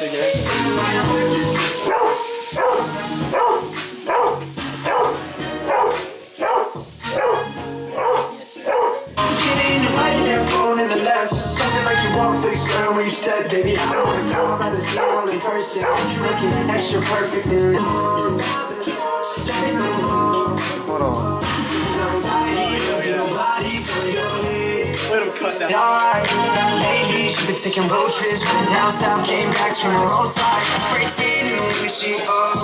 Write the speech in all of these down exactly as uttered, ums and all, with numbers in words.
again. Something like you walk so you slow when you step, baby. I don't wanna come, I'd rather see you all in person. You looking extra perfect and hold on. Let him cut that. Lately, she been taking road trips from down south, came back from her old side. Spray tan and the she oh.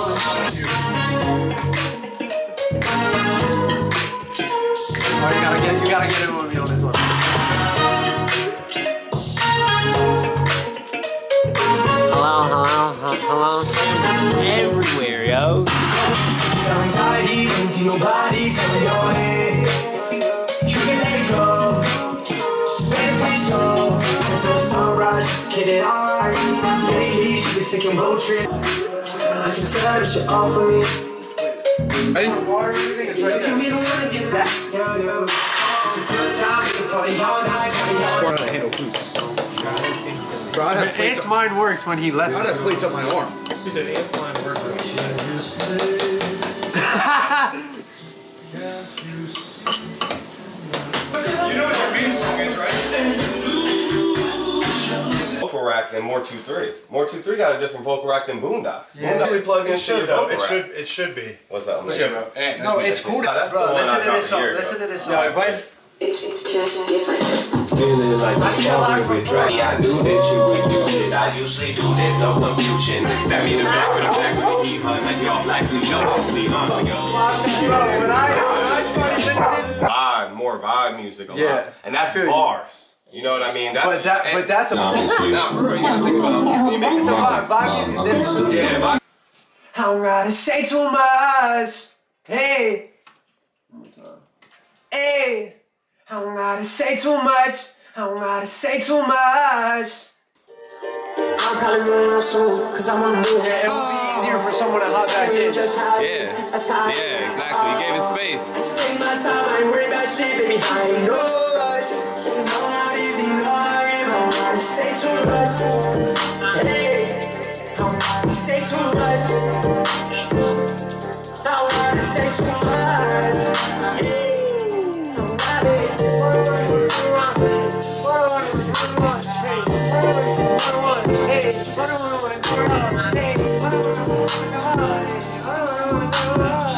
Oh, you gotta get, you gotta get in with me on this one. Hello, hello, hello. Everywhere, yo. Anxiety into your body, some of your head. You can let it go. Spend free shows until sunrise. Just get it on. Lately, she been taking road trips. I can tell that you're all for me. Ready? Water, everything is ready. Give me the one to give that. Yo, yo. It's a good time. We can party all night. Squirt on the handle, please. Bro, Ant's mind works when he lets it. I have plates up my arm. He said Ant's mind works when he lets You know what your main song is, right? Vocal rack than More two three. More two three got a different vocal rack than Boondocks. Yeah. Boondocks really plugged in It shit should though. vocal It rack. should. It should be. What's that one? What's that, bro? Ant, No, it's cool. That's Bro, the one listen I to dropped this a song. year Listen ago. to this song. Yo, if I It's just different. Feeling like a smoking with dry. I knew that you would use it. I usually do this, no confusion. Stab me in the back with a back with a heat hunt. Like y'all black sleep, no sleep, huh? Bro, when I, when I started listening. Vibe, more vibe music a lot. Yeah. And that's I feel you. bars. You know what I mean? That's But that, but that's a Nah, for real, you gotta think about it. You make it vibe. Vibe music is different. Yeah, vibe. I don't gotta say too much. Hey. Hey. I don't gotta say too much. I don't gotta say too much. I'm probably running out soon, cause I'm on the move. Yeah, it would be easier for someone to hop back in. Yeah, yeah, exactly. You gave it space. I just take my time, I ain't worried about shit, baby. I ain't no rush. You know how easy, you know how I am. I don't gotta say too much. Hey, I don't gotta say too much. I don't gotta say too much. Hey, I don't gotta. Hey,